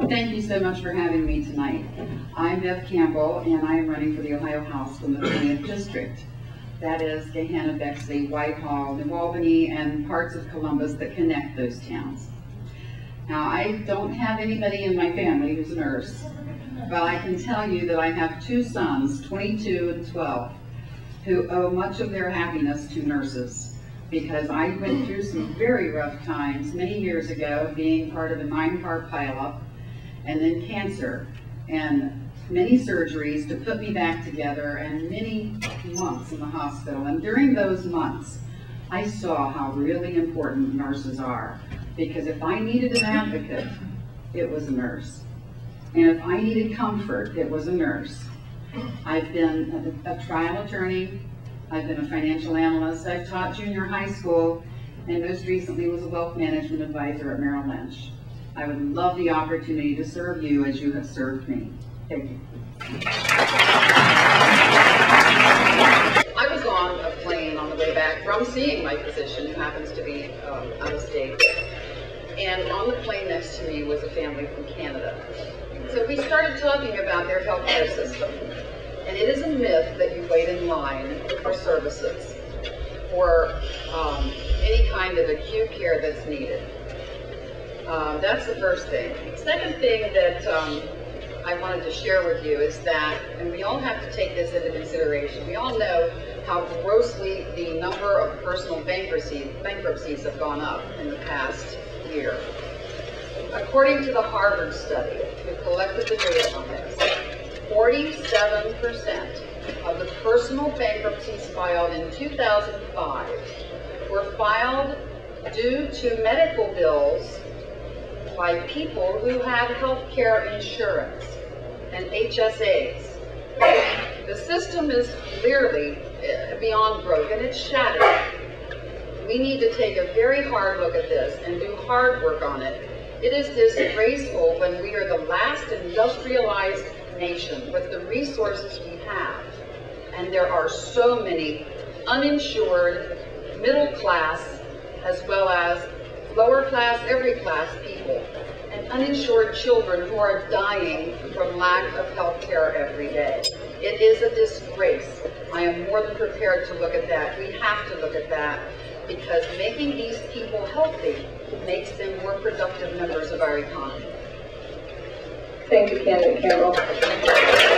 Thank you so much for having me tonight. I'm Bev Campbell, and I am running for the Ohio House from the 20th District. That is Gahanna, Bexley, Whitehall, New Albany, and parts of Columbus that connect those towns. Now, I don't have anybody in my family who's a nurse, but I can tell you that I have two sons, 22 and 12, who owe much of their happiness to nurses, because I went through some very rough times many years ago, being part of a 9-car pileup, and then cancer, and many surgeries to put me back together, and many months in the hospital. And during those months, I saw how really important nurses are, because if I needed an advocate, it was a nurse. And if I needed comfort, it was a nurse. I've been a trial attorney, I've been a financial analyst, I've taught junior high school, and most recently was a wealth management advisor at Merrill Lynch. I would love the opportunity to serve you as you have served me. Thank you. I was on a plane on the way back from seeing my physician, who happens to be out of state. And on the plane next to me was a family from Canada. So we started talking about their healthcare system. And it is a myth that you wait in line for services for any kind of acute care that's needed. That's the first thing. The second thing that I wanted to share with you is that, and we all have to take this into consideration, we all know how grossly the number of personal bankruptcies have gone up in the past year. According to the Harvard study, who collected the data on this, 47% of the personal bankruptcies filed in 2005 were filed due to medical bills by people who had health care insurance and HSAs. The system is clearly beyond broken, it's shattered. We need to take a very hard look at this and do hard work on it. It is disgraceful when we are the last industrialized nation with the resources we have, and there are so many uninsured, middle class, as well as lower class, every class people, and uninsured children who are dying from lack of health care every day. It is a disgrace. I am more than prepared to look at that. We have to look at that, because making these people healthy makes them more productive members of our economy. Thank you, Candidate Campbell.